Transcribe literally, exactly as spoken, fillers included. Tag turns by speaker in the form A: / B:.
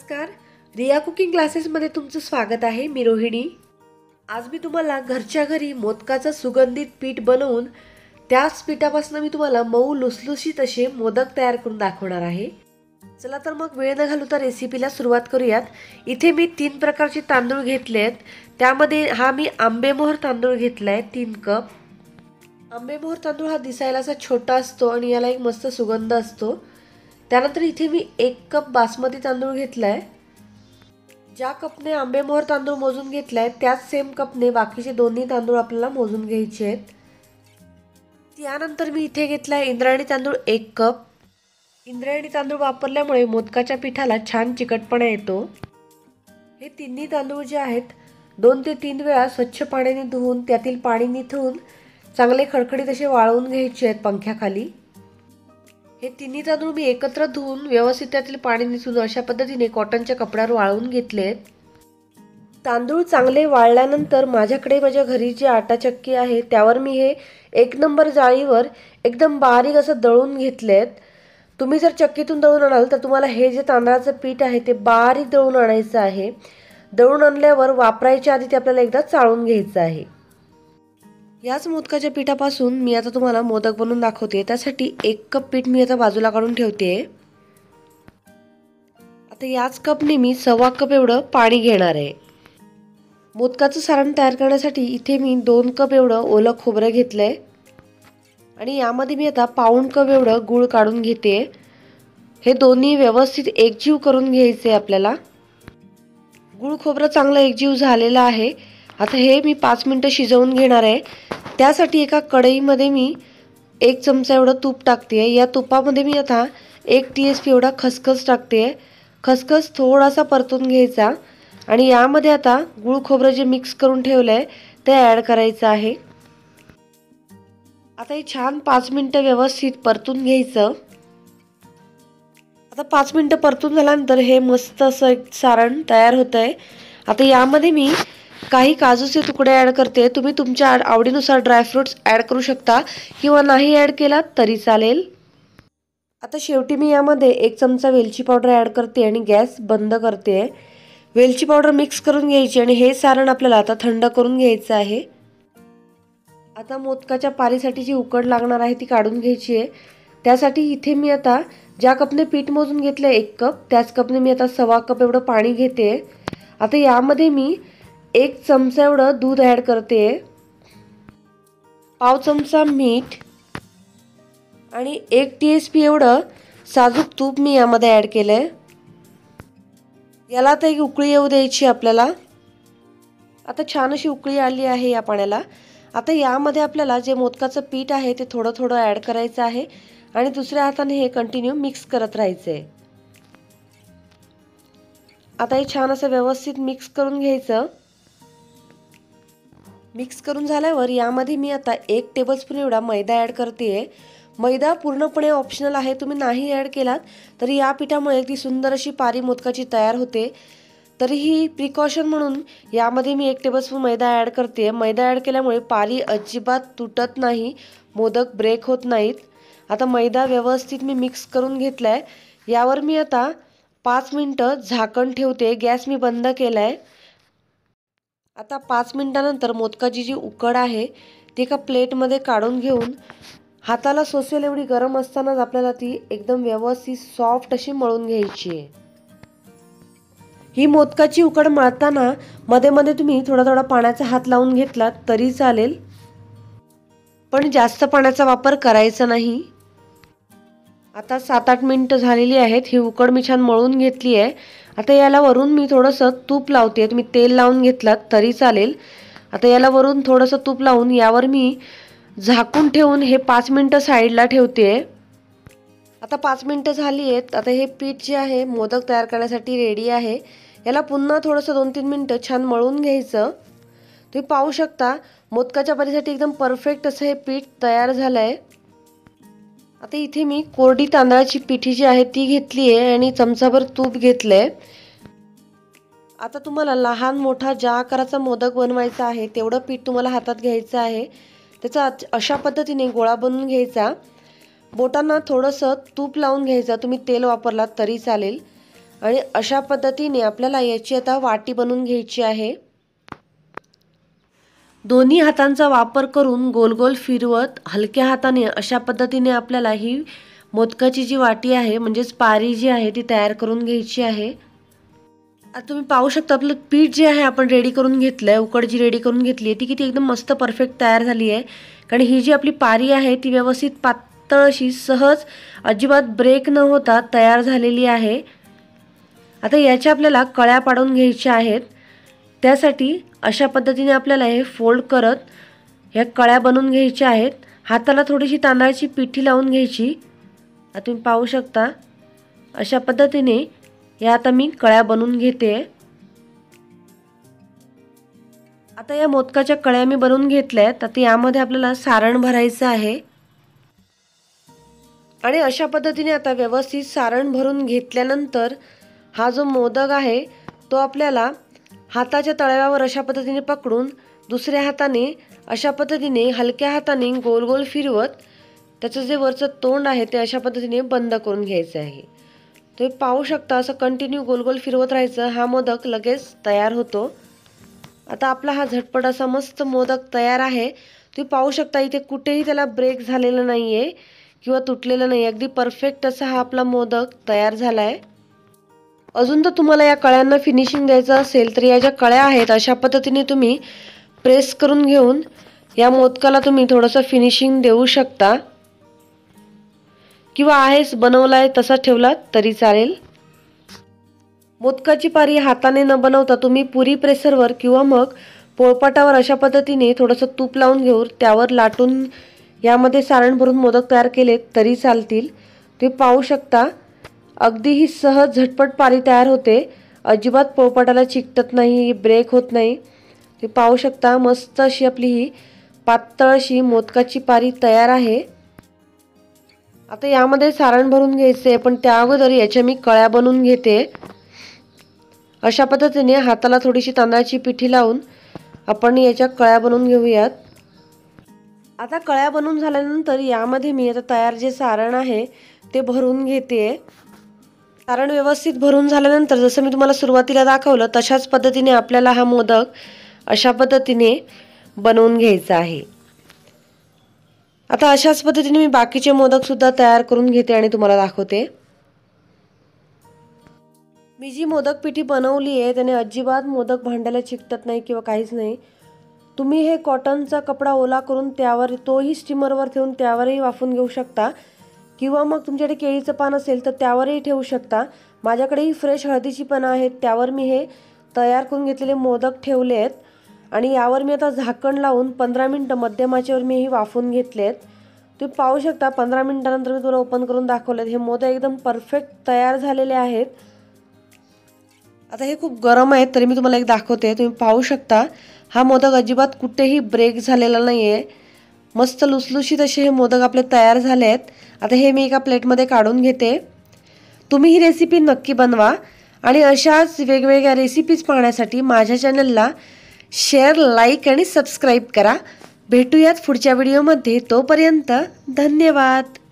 A: नमस्कार, रिया कुकिंग क्लासेसमध्ये तुमचं स्वागत आहे. मी रोहिणी. आज मी तुम्हाला घरच्या घरी मोदकाचं सुगंधित पीठ बनवून त्याच पिठापासून मी तुम्हाला मऊ लुसलुशीत असे मोदक तयार करून दाखवणार आहे. चला तर मग वेळ न घालवता रेसिपीला सुरुवात करूयात. इथे मी तीन प्रकारचे तांदूळ घेतले आहेत. त्यामध्ये हा मी आंबेमोहर तांदूळ घेतला आहे तीन कप. आंबेमोहर तांदूळ हा दिसायला असा छोटा असतो आणि याला एक मस्त सुगंध असतो. त्यानंतर इथे मी एक कप बासमती तांदूळ घेतला आहे. ज्या कपने आंबेमोहर तांदूळ मोजून घेतला आहे त्याच सेम कपने बाकीचे दोन्ही तांदूळ आपल्याला मोजून घ्यायचे आहेत. त्यानंतर मी इथे घेतला आहे इंद्रायणी तांदूळ एक कप. इंद्रायणी तांदूळ वापरल्यामुळे मोदकाच्या पिठाला छान चिकटपणा येतो. हे तिन्ही तांदूळ जे आहेत दोन ते तीन वेळा स्वच्छ पाण्याने धुवून त्यातील पाणी निथळून चांगले खडखडीत असे वाळवून घ्यायचे आहेत पंख्याखाली. हे तिन्ही तांदूळ मी एकत्र धुवून व्यवस्थित त्यातील पाणी निथळून अशा पद्धतीने कॉटनच्या कपड्यावर वाळवून घेतलेत. तांदूळ चांगले वाळल्यानंतर माझ्याकडे माझ्या घरी जी आटा चक्की आहे त्यावर मी हे एक नंबर जाळीवर एकदम बारीक असं दळून घेतलेत. तुम्ही जर चक्कीतून दळून आणाल तर तुम्हाला हे जे तांदळाचं पीठ आहे ते बारीक दळून आणायचं आहे. दळून आणल्यावर वापरायच्या आधी ते आपल्याला एकदा चाळून घ्यायचं आहे. याच मोदकाच्या पिठापासून मी आता तुम्हाला मोदक बनवून दाखवते. त्यासाठी एक कप पीठ मी आता बाजूला काढून ठेवते. आता याच कपने मी सव्वा कप एवढं पाणी घेणार आहे. मोदकाचं सारण तयार करण्यासाठी इथे मी दोन कप एवढं ओलं खोबरं घेतलंय आणि यामध्ये मी आता पाऊण कप एवढं गूळ काढून घेते. हे दोन्ही व्यवस्थित एकजीव करून घ्यायचे आपल्याला. गूळ खोबरं चांगलं एकजीव झालेलं आहे. आता हे मी पाच मिनटं शिजवून घेणार आहे. त्यासाठी एका कढईमध्ये मी एक चमचा एवढं तूप टाकते. या तुपामध्ये मी आता एक टी एस पी एवढा खसखस टाकते. खसखस थोडासा परतून घ्यायचा आणि यामध्ये आता गूळ खोबरं जे मिक्स करून ठेवलं आहे ते ॲड करायचं आहे. आता हे छान पाच मिनटं व्यवस्थित परतून घ्यायचं. आता पाच मिनटं परतून झाल्यानंतर हे मस्त असं एक सारण तयार होतं आहे. आता यामध्ये मी काही काजूचे तुकडे ॲड करते. तुम्ही तुमच्या आवडीनुसार ड्रायफ्रूट्स ॲड करू शकता किंवा नाही ॲड केलात तरी चालेल. आता शेवटी मी यामध्ये एक चमचा वेलची पावडर ॲड करते आणि गॅस बंद करते. वेलची पावडर मिक्स करून घ्यायची आणि हे सारण आपल्याला आता थंड करून घ्यायचं आहे. आता मोदकाच्या पारीसाठी जी उकड लागणार आहे ती काढून घ्यायची आहे. त्यासाठी इथे मी आता ज्या कपने पीठ मोजून घेतलं एक कप त्याच कपने मी आता सव्वा कप एवढं पाणी घेते. आता यामध्ये मी एक चमचा एवढं दूध ॲड करते. पाव चमचा मीठ आणि एक टी एस पी एवढं साजूक तूप मी यामध्ये ॲड केलं आहे. याला आता एक उकळी येऊ द्यायची आपल्याला. आता छान अशी उकळी आली आहे या पाण्याला. आता यामध्ये आपल्याला जे मोदकाचं पीठ आहे ते थोडं थोडं ॲड करायचं आहे आणि दुसऱ्या हाताने हे कंटिन्यू मिक्स करत राहायचं आहे. आता हे छान असं व्यवस्थित मिक्स करून घ्यायचं. मिक्स करून झाल्यावर यामध्ये मी आता एक टेबलस्पून एवढा मैदा ॲड करते. मैदा पूर्णपणे ऑप्शनल आहे. तुम्ही नाही ॲड केलात तरी या पिठामुळे अगदी सुंदर अशी पारी मोदकाची तयार होते. तरीही प्रिकॉशन म्हणून यामध्ये मी एक टेबलस्पून मैदा ॲड करते. मैदा ॲड केल्यामुळे पारी अजिबात तुटत नाही, मोदक ब्रेक होत नाहीत. आता मैदा व्यवस्थित मी मिक्स करून घेतला आहे. यावर मी आता पाच मिनटं झाकण ठेवते. गॅस मी बंद केला आहे. आता पाच मिनटानंतर मोदकाची जी उकड आहे ती एका प्लेटमध्ये काढून घेऊन हाताला सोसेल एवढी गरम असतानाच आपल्याला ती एकदम व्यवस्थित सॉफ्ट अशी मळून घ्यायची आहे. ही मोदकाची उकड मळताना मध्ये मध्ये तुम्ही थोडा थोडा पाण्याचा हात लावून घेतलात तरी चालेल, पण जास्त पाण्याचा वापर करायचा नाही. आता सात आठ मिनटं झालेली आहेत. ही उकड मी छान मळून घेतली आहे. आता याला वरून मी थोडंसं तूप लावते. तुम्ही तेल लावून घेतलात तरी चालेल. आता याला वरून थोडंसं तूप लावून यावर मी झाकून ठेवून हे पाच मिनटं साईडला ठेवते. आता पाच मिनटं झाली आहेत. आता हे पीठ जे आहे मोदक तयार करण्यासाठी रेडी आहे. याला पुन्हा थोडंसं दोन तीन मिनटं छान मळून घ्यायचं. तुम्ही पाहू शकता मोदकाच्या पारीसाठी एकदम परफेक्ट असं हे पीठ तयार झालं आहे. आता इथे मी कोरडी तांदळाची पिठी जी आहे ती घेतली आहे आणि चमचाभर तूप घेतलं आहे. आता तुम्हाला लहान मोठा ज्या आकाराचा मोदक बनवायचा आहे तेवढं पीठ तुम्हाला हातात घ्यायचं आहे. त्याचा अशा पद्धतीने गोळा बनवून घ्यायचा. बोटांना थोडंसं तूप लावून घ्यायचं. तुम्ही तेल वापरलात तरी चालेल. आणि अशा पद्धतीने आपल्याला याची आता वाटी बनवून घ्यायची आहे। दोन्ही हातांचा वापर करून गोल गोल फिरवत हलक्या हाताने अशा पद्धतीने आपल्याला ही मोदकाची जी वाटी आहे म्हणजेच पारी जी आहे ती तयार करून घ्यायची आहे। आता तुम्ही पाहू शकता आपलं पीठ जे आहे आपण रेडी करून घेतलंय, उकड जी रेडी करून घेतली आहे ती किती एकदम मस्त परफेक्ट तयार झाली आहे। कारण ही जी आपली पारी आहे ती व्यवस्थित पातळ अशी सहज अजिबात ब्रेक न होता तयार झालेली आहे। आता याच्या आपल्याला कळ्या पाडून घ्यायच्या आहेत। त्यासाठी अशा पद्धतीने आपल्याला हे फोल्ड करत ह्या कळ्या बनवून घ्यायच्या आहेत। हाताला थोडीशी तांदळाची पिठी लावून घ्यायची। आता तुम्ही पाहू शकता अशा पद्धतीने या आता मी कळ्या बनवून घेते। आता या मोदकाच्या कळ्या मी बनवून घेतल्यात। आता यामध्ये आपल्याला सारण भरायचं आहे आणि अशा पद्धतीने आता व्यवस्थित सारण भरून घेतल्यानंतर हा जो मोदक आहे तो आपल्याला हाताच्या तळव्यावर अशा पद्धतीने पकडून दुसऱ्या हाताने अशा पद्धतीने हलक्या हाताने गोल गोल फिरवत त्याचं जे वरचं तोंड आहे ते अशा पद्धतीने बंद करून घ्यायचं आहे। तुम्ही पाहू शकता असं कंटिन्यू गोल गोल फिरवत राहायचं, हा मोदक लगेच तयार होतो। आता आपला हा झटपट असा मस्त मोदक तयार आहे। तुम्ही पाहू शकता इथे कुठेही त्याला ब्रेक झालेला नाहीये किंवा तुटलेला नाही, अगदी परफेक्ट असा हा आपला मोदक तयार झालाय। अजून तर तुम्हाला या कळ्यांना फिनिशिंग द्यायचं असेल तर या ज्या कळ्या आहेत अशा पद्धतीने तुम्ही प्रेस करून घेऊन या मोदकाला तुम्ही थोडंसं फिनिशिंग देऊ शकता किंवा आहेच बनवलाय तसा ठेवला तरी चालेल। मोदकाची पारी हाताने न बनवता तुम्ही पुरी प्रेसरवर किंवा मग पोळपाटावर अशा पद्धतीने थोडंसं तूप लावून घेऊन त्यावर लाटून यामध्ये सारण भरून मोदक तयार केले तरी चालतील। तुम्ही पाहू शकता अगदी ही सहज झटपट पारी तयार होते, अजिबात पोळपाटाला चिकटत नाही, ब्रेक होत नाही। तुम्ही पाहू शकता मस्त अशी आपली ही पातळ अशी मोदकाची पारी तयार आहे। आता यामध्ये सारण भरून घ्यायचे पण त्या अगोदर याच्या मी कळ्या बनवून घेते। अशा पद्धतीने हाताला थोडीशी तांदळाची पिठी लावून आपण याच्या कळ्या बनवून घेऊयात। आता कळ्या बनवून झाल्यानंतर यामध्ये मी आता तयार जे सारण आहे ते भरून घेते। सारण व्यवस्थित भरून झाल्यानंतर जसं मी तुम्हाला सुरुवातीला दाखवलं तशाच पद्धतीने आपल्याला हा मोदक अशा पद्धतीने बनवून घ्यायचा आहे। आता अशाच पद्धतीने मी बाकीचे मोदक सुद्धा तयार करून घेते आणि तुम्हाला दाखवते। मी जी मोदक पिठी बनवली आहे त्याने अजिबात मोदक भांड्याला चिकटत नाही किंवा काहीच नाही। तुम्ही हे कॉटनचा कपडा ओला करून त्यावर तोही स्टीमरवर ठेवून त्यावरही वाफवून घेऊ शकता किंवा मग तुमच्याकडे केळीचं पान असेल तर त्यावरही ठेवू शकता। माझ्याकडे ही फ्रेश हळदीची पानं आहेत त्यावर मी हे तयार करून घेतलेले मोदक ठेवले आहेत आणि यावर मी आता झाकण लावून पंधरा मिनिटं मध्यम आचेवर मी ही वाफवून घेतलेत। तुम्ही पाहू शकता पंधरा मिनिटांनंतर मी तुम्हाला ओपन करून दाखवलेत। हे मोदक एकदम परफेक्ट तयार झालेले आहेत। आता हे खूप गरम आहेत तरी मी तुम्हाला एक दाखवते। तुम्ही पाहू शकता हा मोदक अजिबात कुठेही ब्रेक झालेला नाहीये, मस्त लुसलुशीत असे हे मोदक आपले तयार झाले आहेत। आता हे मी एका प्लेटमध्ये काढून घेते। तुम्ही ही रेसिपी नक्की बनवा आणि अशाच वेगवेगळ्या रेसिपीज पाहण्यासाठी माझ्या चॅनलला शेअर, लाईक आणि सबस्क्राईब करा। भेटूयात पुढच्या व्हिडिओमध्ये, तोपर्यंत धन्यवाद।